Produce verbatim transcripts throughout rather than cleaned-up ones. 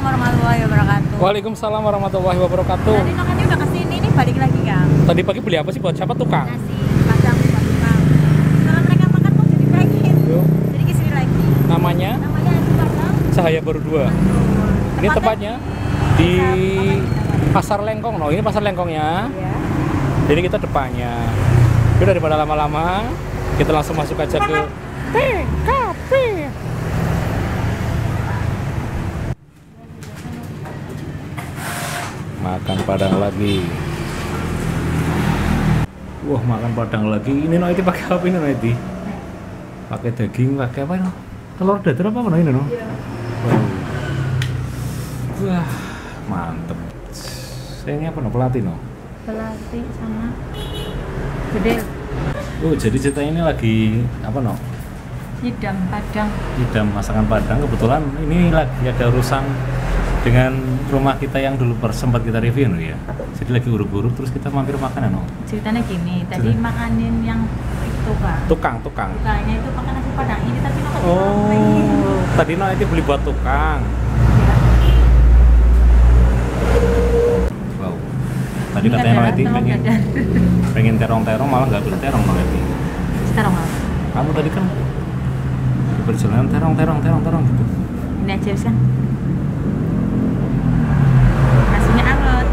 warahmatullahi wabarakatuh. Waalaikumsalam warahmatullahi wabarakatuh. Tadi Nok udah kesini nih, balik lagi Kang. Tadi pagi beli apa sih buat siapa tukang? Nasi padang buat tukang. Setelah mereka makan kok jadi pengen. Yuk. Jadi kesini lagi. Namanya Namanya nasi padang. Cahaya Baru dua. Ini tepatnya di Pasar Lengkong. No, ini Pasar Lengkongnya. Iya. Jadi kita depannya. Udah daripada lama-lama, kita langsung masuk aja ke T K P. Makan padang lagi. Wah, makan padang lagi. Ini no, itu pakai apa ini no, itu? Pakai daging, pakai apa no? Telur dadar apa no ini no? Iya. Wow. Wah, mantep. Ini apa no? Pelatih no? Pelatih sama gede. Oh, jadi ceritanya ini lagi apa no? Hidam padang. Hidam masakan padang. Kebetulan ini lagi ada urusan dengan rumah kita yang dulu sempat kita review no, ya. Jadi lagi uruk-uruk terus kita mampir makanan no. Ceritanya gini, tadi Cerita. makanin yang itu Kang. Tukang, tukang. Tukangnya itu makan nasi padang ini tapi Nok nggak Oh, pengen. tadi no itu beli buat tukang. Iya. Wow. Tadi Ini katanya no ada itu telur pengen dadar. pengen terong-terong malah nggak beli terong no itu. Sekarang Mas. Kamu tadi kan di perjalanan terong-terong terong-terong gitu. Ini aja bisa. Nasinya anget.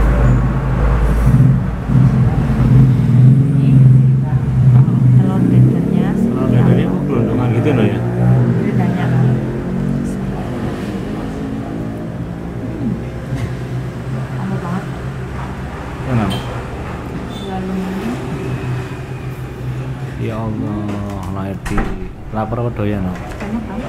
Ini telur dadarnya. Kalau dadarnya kok gelondongan gitu no ya. Bedanya Kang. Anget banget. Kenapa? Lalu ini Ya Allah, lahir di lapar apa doyan no? banyak kan?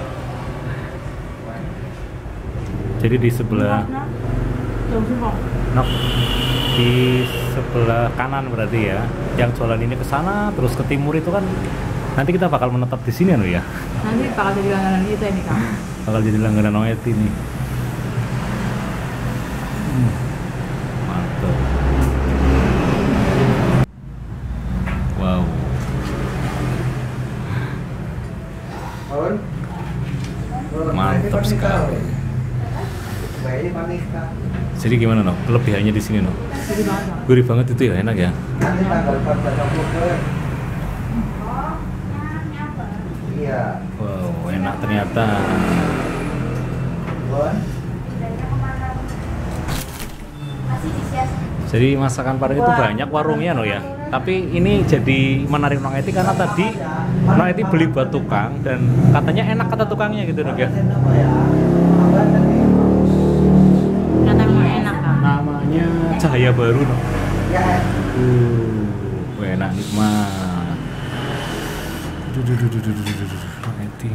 Jadi di sebelah Jauh sih kok. Nok, di sebelah kanan berarti ya. Yang jualan ini ke sana terus ke timur itu kan nanti kita bakal menetap di sini no ya. Nanti bakal jadi langganan kita ini Kang. Bakal jadi langganan Noet ini. Hmm, mantap. Wow. Mantap sekali. Jadi gimana no? Kelebihannya di sini no? Jadi banget Kang. Gurih banget itu ya, enak ya. Iya. Wow, enak ternyata. Jadi masakan Padang itu banyak warungnya no ya. Tapi ini jadi menarik Nong Eti karena tadi Nong Eti beli buat tukang dan katanya enak kata tukangnya gitu no ya. Ternyata memang enak Kang. Namanya Cahaya Baru no. Uh, enak nikmat. Duh, duh, duh, duh, duh, duh, duh, duh. Nong Eti.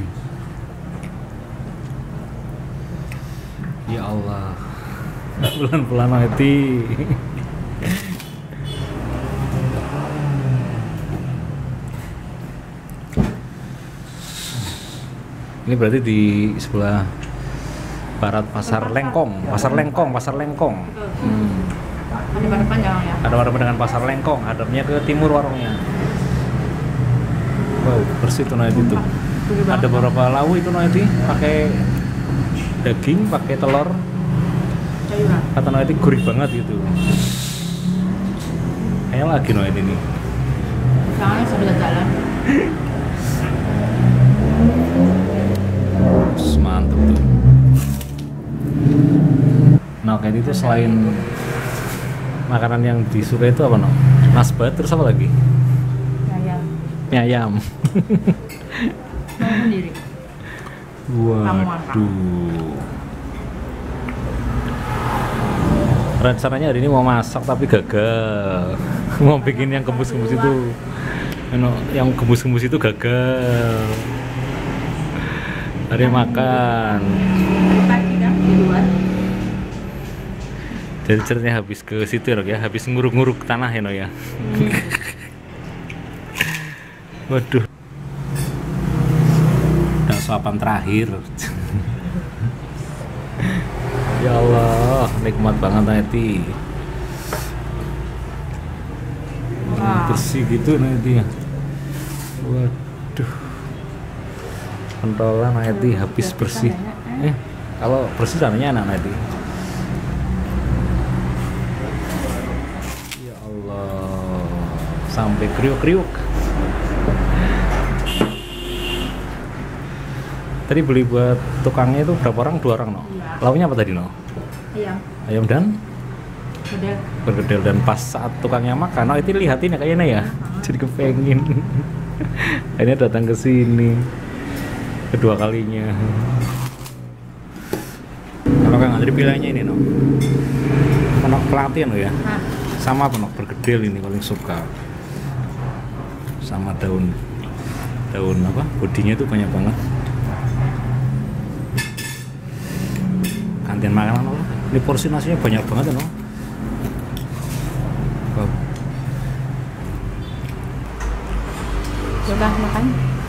Ya Allah. Pelan-pelan Nong Eti. Ini berarti di sebelah barat Pasar Lengkong, Pasar Lengkong, Pasar Lengkong. Hmm. Ada pada panjang ya. Ada warung dengan Pasar Lengkong, hadapnya ke timur warungnya. Wow, bersih tuh Noeti itu. Ada beberapa lauk itu Noeti, pakai daging, pakai telur. Sayuran. Kata Noeti gurih banget gitu. Kayaknya lagi Noeti ini. Soalnya sebelah jalan. Mantep tuh. Nah kayak itu selain makanan yang disuka itu apa no? Nasbat terus apa lagi? Ayam. Mie ayam. Mau sendiri. Waduh. Rencananya hari ini mau masak tapi gagal. Mau bikin yang gembus-gembus itu. Yang gembus-gembus itu gagal. Hari makan. Pagi kan di luar. Jadi ceritanya habis ke situ ya, habis nguruk-nguruk tanah ya, no ya. Hmm. Waduh. Udah suapan terakhir. Ya Allah, nikmat banget Neti. Wah. Bersih gitu Neti ya. Waduh. Pentolan Neti habis bersih. Eh, Kalau bersih caranya enak nanti. Ya Allah, sampai kriuk-kriuk. Tadi beli buat tukangnya itu berapa orang? Dua orang, no? Lauknya apa tadi, no? Ayam. Ayam dan Udah. bergedel, dan pas saat tukangnya makan, no, itu lihatin ya kayaknya ya. Jadi kepengen. Akhirnya datang ke sini kedua kalinya. Kalau Kang Andri bilangnya ini, no, penok pelatihan lo ya. Nah, Sama penok bergedel ini paling suka. Sama daun daun apa? Bodinya itu banyak banget. Kantin makanan, no. Ini porsi nasinya banyak banget, no. Oh. sudah makan.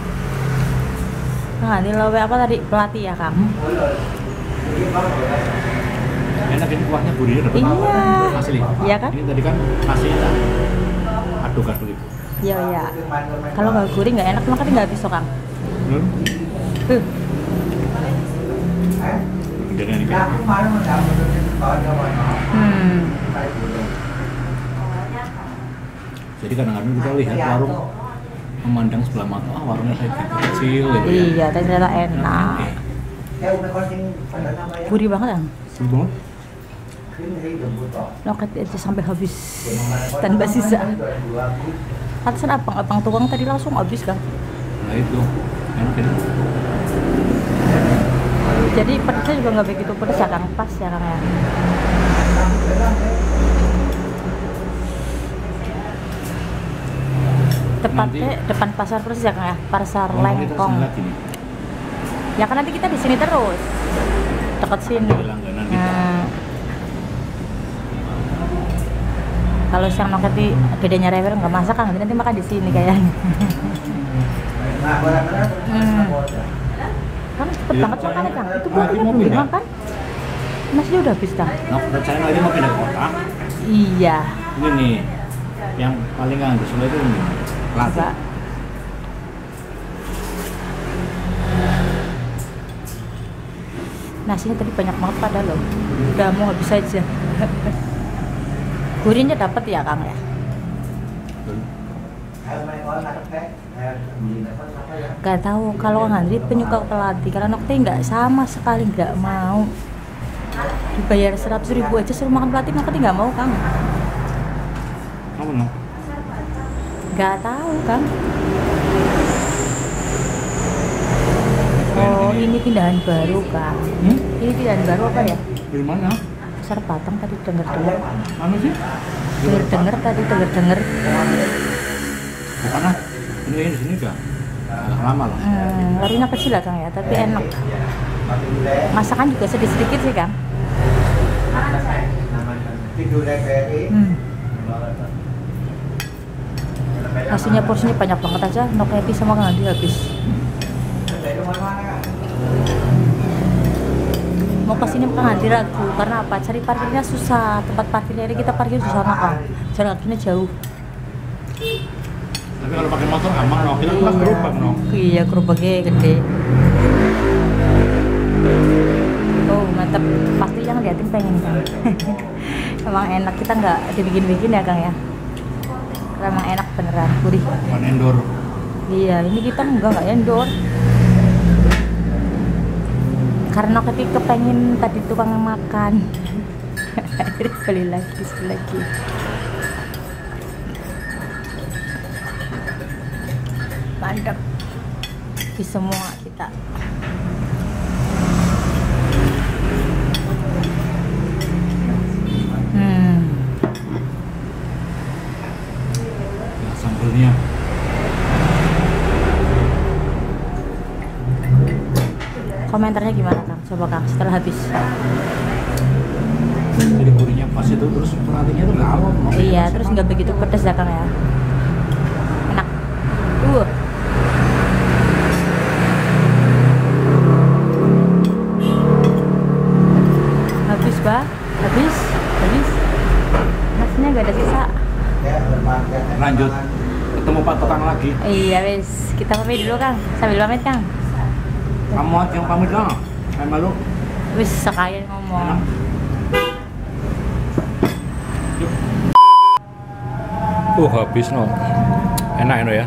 Nah, ini lawe apa tadi? Pelatih ya, Kang? Enak ini kuahnya gurihnya dapat. Iya. Asli. Iya kan? Ini tadi kan nasinya tak aduk-aduk itu. Iya, iya. Kalau nggak gurih nggak enak, makan nggak habis, Kang. Hmm. Huh. Dengan ini kan. Hmm. Jadi kadang-kadang kita lihat warung memandang sebelah mata, ah warungnya kayak gitu kecil gitu ya. Iya, tapi ternyata enak. Gurih banget, Kang. Simpel. Loket aja sampai habis tanpa sisa. Pantesan abang-abang tukang tadi langsung habis, Kang. Nah itu enak ini. Jadi pedasnya juga nggak begitu pedas ya, Kang. Pas ya, Kang ya. Tepatnya Nanti- depan pasar persis ya, Kang ya. Pasar Oh, kita Lengkong. kesini lagi nih. Ya kan nanti kita di sini terus. Dekat sini. Langganan kita. Nah. Kalau siang makan di gedenya Rewer nggak masak, Kang. Nanti makan di sini kayaknya. Hmm. Kan cepet Iya, banget makannya, Kang. Itu nah, berarti ini mau belum pindah. dimakan. Nasinya udah habis, Kang. Nah, rencana ini mau pindah ke kota. Iya. Ini nih, yang paling nggak Solo itu ini. Latih. Coba. Nasinya tadi banyak banget pada loh. Udah mau habis aja. Gurihnya dapat ya, Kang ya. Gak tahu kalau Kang Andri penyuka pelatih, karena Nokte nggak sama sekali nggak mau dibayar seratus ribu aja suruh makan pelatih, Nokte nggak mau, Kang. Kamu no? Nggak tahu, Kang. Oh, ini pindahan baru, Kang. Hmm? Ini pindahan baru apa ya? Di mana? Pasar Batang tadi denger-denger. Anu sih? Denger-denger tadi denger-denger. Bukan ah. Ini kayaknya di sini udah agak lama loh. Hmm, warungnya kecil lah, Kang ya, tapi enak. Masakan juga sedikit-sedikit sih, Kang. Hmm. Nasinya porsinya banyak banget aja, Nok Happy sama Kang Andri habis. Mau kesini Kang Andri ragu, karena apa? Cari parkirnya susah, tempat parkirnya ini kita parkir di sana, Kang. Jarak kakinya jauh. Tapi kalau pakai motor aman no, kita pas gerobak no. Iya, gerobaknya gede. Oh, mantap. Pasti yang liatin pengen, Kang. Emang enak, kita nggak dibikin-bikin ya, Kang ya. Karena emang enak beneran, gurih. Bukan endor. Iya, ini kita enggak nggak endor. Karena ketika pengen tadi tukang makan, akhirnya beli lagi, beli lagi. Mantap di semua kita. Hmm. Nah, sambelnya. Komentarnya gimana, Kang? Coba, Kang, setelah habis. Jadi gurihnya pas itu, terus pelatihnya tuh nggak awam no. Iya, terus nggak begitu pedas ya, Kang ya. Enak. Uh. Habis, Bah. Habis. Habis. Nasinya nggak ada sisa. Lanjut ketemu Pak Tukang lagi. Iya, wes. Kita pamit dulu, Kang. Sambil pamit, Kang. Kamu aja yang pamit lah. Kayak malu. Wis sekalian ngomong. Uh habis no. Enak no ya.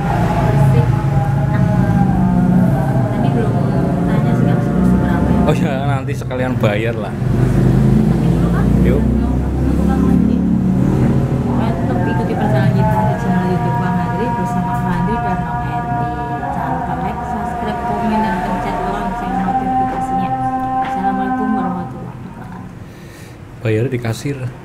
Tadi belum tanya sih harus berapa ya. Oh ya nanti sekalian bayar lah. Tapi dulu kan Yuk. mau bukan lagi. Pokoknya tetap ikuti perjalanan kita di channel YouTube Bang Hadri bersama Bang Hadri dan Om Herdi. Jangan lupa like, subscribe, komen, dan pencet lonceng notifikasinya. Assalamualaikum warahmatullahi wabarakatuh. Bayar di kasir.